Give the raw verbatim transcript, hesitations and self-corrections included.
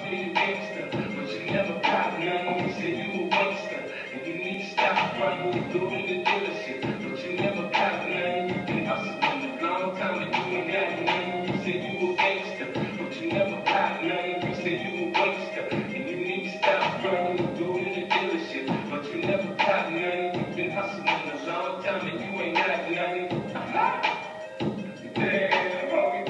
say you gangster, but you never cop none. You say you a gangster, and you need to stop running, doing the dealership, but you never cop none. You been hustling a long time and you ain't got none. You say you a gangster, but you never cop none. You say you a gangster, and you need to stop running, doing the dealership, but you never cop none. You been hustling a long time and you ain't got none. Damn, homie.